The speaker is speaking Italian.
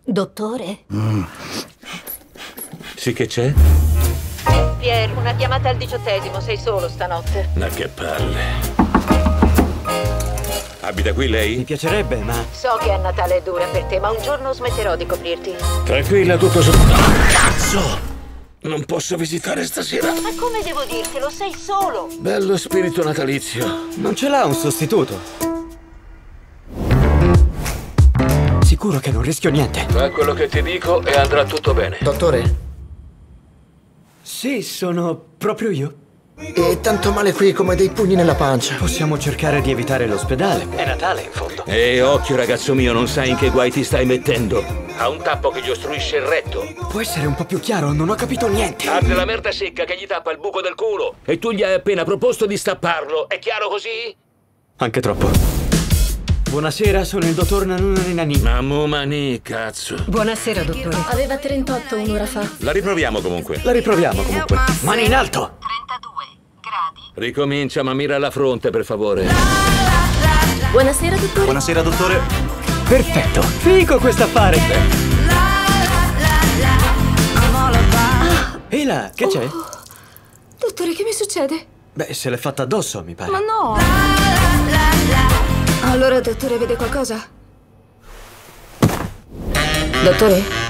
Dottore? Sì, che c'è? Pierre, una chiamata al 18°, sei solo stanotte. Ma che palle. Abita qui lei? Mi piacerebbe, ma... So che a Natale è dura per te, ma un giorno smetterò di coprirti. Tranquilla, tutto sotto... Ah, cazzo! Non posso visitare stasera. Ma come devo dirtelo? Sei solo! Bello spirito natalizio. Non ce l'ha un sostituto? Sicuro che non rischio niente. Fa quello che ti dico e andrà tutto bene. Dottore, Sì, sono proprio io. è tanto male qui come dei pugni nella pancia. Possiamo cercare di evitare l'ospedale. È Natale, in fondo. Occhio ragazzo mio, non sai in che guai ti stai mettendo. Ha un tappo che gli ostruisce il retto. Può essere un po' più chiaro? Non ho capito niente. Ha della merda secca che gli tappa il buco del culo. E tu gli hai appena proposto di stapparlo. È chiaro così? Anche troppo. Buonasera, sono il dottor Nanunani. Mamma mani, cazzo. Buonasera, dottore. Aveva 38 un'ora fa. La riproviamo comunque. La riproviamo comunque. Mani in alto! 32 gradi. Ricomincia, ma mira alla fronte, per favore. Buonasera, dottore. Buonasera, dottore. Perfetto. Fico questo affare. Ehi là, che c'è? Dottore, che mi succede? Beh, se l'è fatta addosso, mi pare. Ma no! Allora, dottore, vede qualcosa? Dottore?